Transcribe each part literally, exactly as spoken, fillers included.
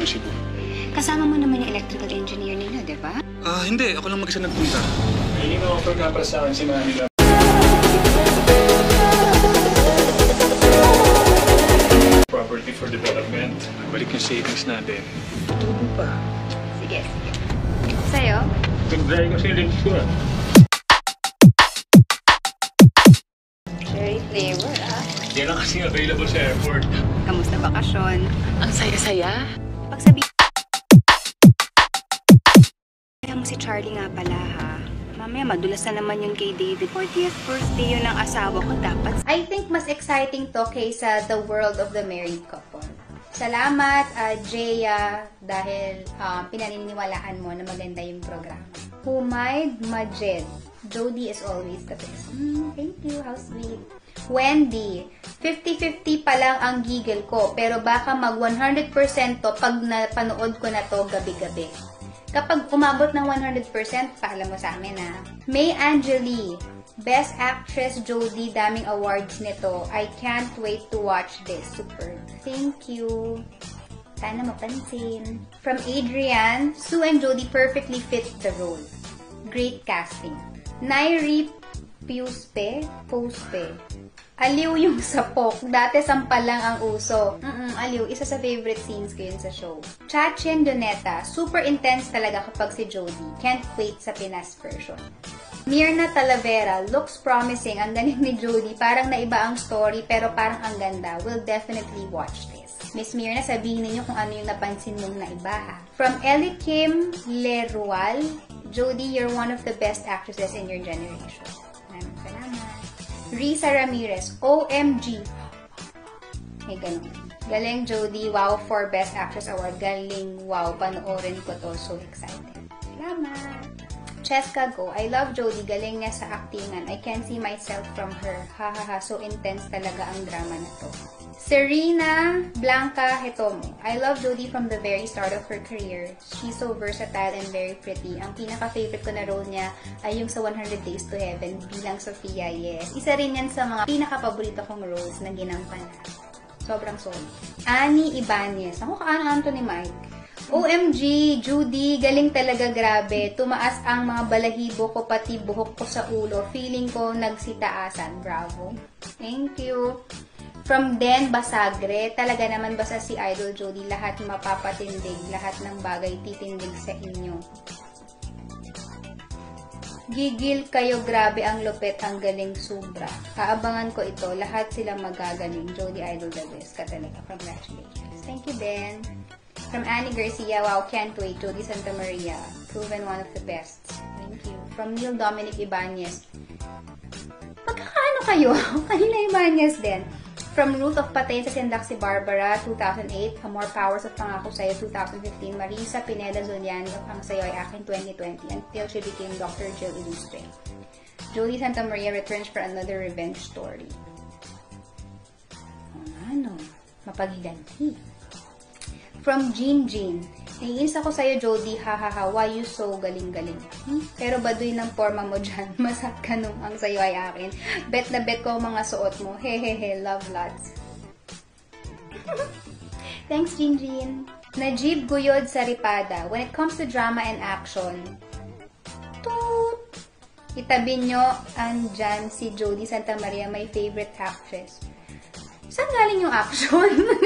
ng Cebu. Kasama mo naman yung electrical engineer nila, di ba? Ah, hindi. Ako lang mag-isa nagpunta. May ino-offer nga para sa akin si Manila. Property for development. Balik yung savings natin. Tutubo pa. Sige, sige. Sa'yo? Pag-dry kasi lips ko ah. Cherry flavor, ah. Yan lang kasi available sa airport. Kamusta bakasyon? Ang saya-saya. Pagsabi... Kaya mo si Charlie nga pala, ha? Mamaya madulas na naman yun kay David. fortieth birthday yun ng asawa ko dapat. I think mas exciting to kaysa The World of the Married Couple. Salamat, uh, Jaya, dahil um, pinaniniwalaan mo na maganda yung programa. Humayd Majed. Jody is always the best. Mm, thank you, how sweet. Wendy, fifty fifty pa lang ang giggle ko, pero baka mag one hundred percent to pag napanood ko na to gabi-gabi. Kapag umabot ng one hundred percent, paalam mo sa amin, ha. May Angeli, Best Actress Jody, daming awards nito. I can't wait to watch this. Super. Thank you. Sana mapansin. From Adrian, Sue and Jody perfectly fit the role. Great casting. Nairi Puspe, Puspe. Aliw yung sapok. Dati sampal lang ang uso. Mm-mm, aliw. Isa sa favorite scenes ko yun sa show. Chachen Doneta. Super intense talaga kapag si Jody. Can't wait sa Pinas version. Mirna Talavera. Looks promising. Ang galing ni Jody. Parang naiba ang story pero parang ang ganda. We'll definitely watch this. Miss Mirna, sabihin ninyo kung ano yung napansin mong naiba, ha. From Ellie Kim Lerual. Jody, you're one of the best actresses in your generation. Maraming salamat. Risa Ramirez, O M G. May ganun. Galing, Jody. Wow for Best Actress Award. Galing, wow. Panoorin ko to. So excited. Salamat. Cheska Go. I love Jody. Galing niya sa actingan. I can see myself from her. Ha ha ha. So intense talaga ang drama na to. Serena Blanca Hetomo. I love Jody from the very start of her career. She's so versatile and very pretty. Ang pinaka-favorite ko na role niya ay yung sa one hundred days to heaven bilang Sofia. Yes. Isa rin yan sa mga pinaka-paborito kong roles na ginampanan. Sobrang solid. Annie Ibanez. Ako kaano-ano to ni Mike. O M G, Judy, galing talaga, grabe. Tumaas ang mga balahibo ko, pati buhok ko sa ulo. Feeling ko nagsitaasan. Bravo. Thank you. From Den Basagre, talaga naman basta si Idol Jody, lahat mapapatindig, lahat ng bagay titindig sa inyo. Gigil kayo, grabe ang lupit, ang galing sobra. Kaabangan ko ito, lahat sila magagaling. Jody Idol the best ka talaga. Congratulations. Thank you, Den. From Annie Garcia, wow, can't wait. Jody Santa Maria, proven one of the best. Thank you. From Neil Dominic Ibanez, pagkakaano kayo? Kanina Ibanez din. From Ruth of Patayin sa Sindak si Barbara, two thousand eight. More Powers of Pangako Sa'yo, two thousand fifteen. Marisa Pineda Zoliani of Ang Sayo Ay Akin, twenty twenty. Until she became Doctor Jill Ilustre. Jody Santa Maria returns for another revenge story. Ano? Mapaghiganti. From Jean Jean. Naiinis ako sa'yo, Jody. Hahaha. Why you so galing-galing? Hmm? Pero baduy ng forma mo dyan. Masat ka nung Ang Sayo Ay Akin. Bet na bet ko mga suot mo. Hehehe. Love lots. Thanks, Jean Jean. Najib Guyod Saripada. When it comes to drama and action, toot! Itabi nyo, andyan si Jody Santa Maria, my favorite actress. Saan galing yung action?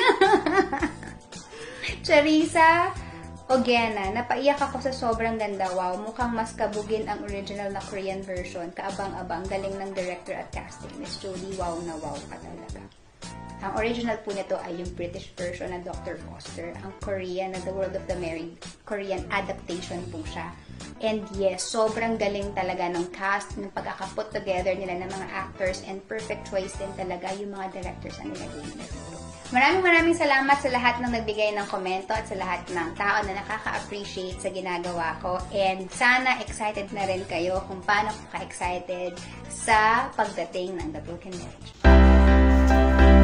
Charissa Ogena, napaiyak ako sa sobrang ganda. Wow, mukhang mas kabugin ang original na Korean version. Kaabang-abang, galing ng director at casting. Miss Jody, wow na wow ka talaga. Ang original po nito ay yung British version na Doctor Foster. Ang Korean na The World of the Married, Korean adaptation po siya. And yes, sobrang galing talaga ng cast, ng pagkakaput together nila ng mga actors, and perfect choice din talaga yung mga directors na nilagay nila dito. Maraming maraming salamat sa lahat ng nagbigay ng komento at sa lahat ng tao na nakaka-appreciate sa ginagawa ko. And sana excited na rin kayo kung paano ko ka-excited sa pagdating ng The Broken Marriage.